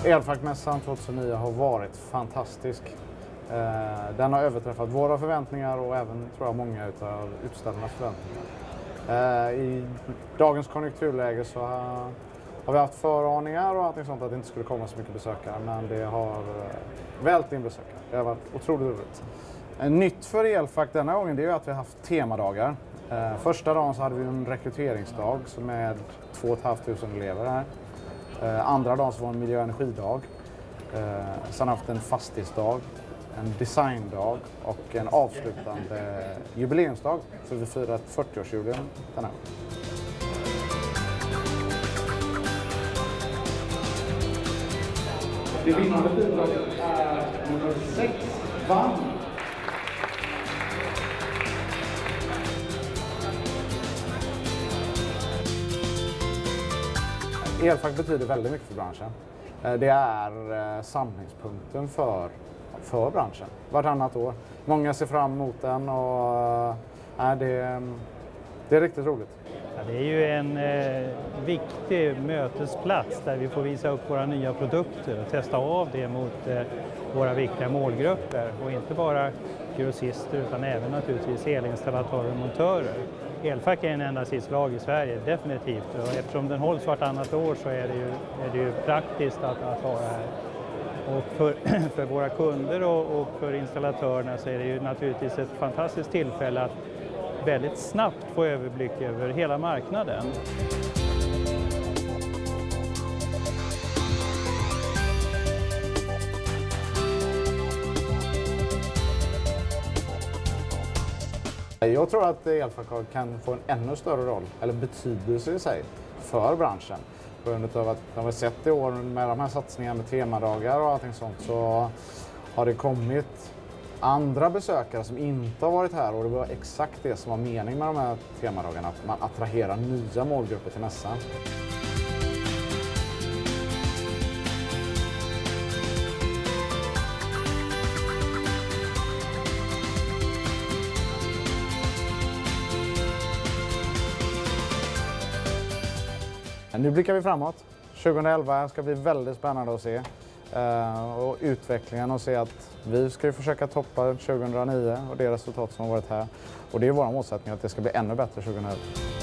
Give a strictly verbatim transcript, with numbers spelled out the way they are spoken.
Elfackmässan tjugohundranio har varit fantastisk. Den har överträffat våra förväntningar och även, tror jag, många av utställarnas förväntningar. I dagens konjunkturläge så har vi haft föraningar och allting sånt att det inte skulle komma så mycket besökare, men det har vält in besökare. Det har varit otroligt roligt. Nytt för Elfack denna gången det är att vi har haft temadagar. Första dagen så hade vi en rekryteringsdag som med två och ett halvt tusen elever här. Andra dagen så var en miljö- och energidag. Sen har vi haft en fastighetsdag, en designdag och en avslutande jubileumsdag. Så vi firar ett fyrtioårsjubileum den här. Det vinnande bidraget är nummer sex, vann. Elfack betyder väldigt mycket för branschen. Det är samlingspunkten för, för branschen vartannat år. Många ser fram emot den och äh, det, det är riktigt roligt. Ja, det är ju en eh, viktig mötesplats där vi får visa upp våra nya produkter och testa av det mot eh, våra viktiga målgrupper. Och inte bara grossister utan även naturligtvis elinstallatörer och montörer. Elfack är en enda lag i Sverige, definitivt. Och eftersom den hålls vartannat år så är det ju, är det ju praktiskt att, att vara här. Och för, för våra kunder och, och för installatörerna så är det ju naturligtvis ett fantastiskt tillfälle att väldigt snabbt få överblick över hela marknaden. Jag tror att Elfack kan få en ännu större roll, eller betydelse i sig, för branschen. På grund av att de har sett i år med de här satsningarna med temadagar och allting sånt så har det kommit andra besökare som inte har varit här och det var exakt det som var meningen med de här temadagarna, att man attraherar nya målgrupper till mässan. Nu blickar vi framåt. tjugohundraelva ska bli väldigt spännande att se. Uh, och utvecklingen och se att vi ska ju försöka toppa tjugohundranio och det resultat som har varit här. Och det är vår målsättning att det ska bli ännu bättre tjugohundraelva.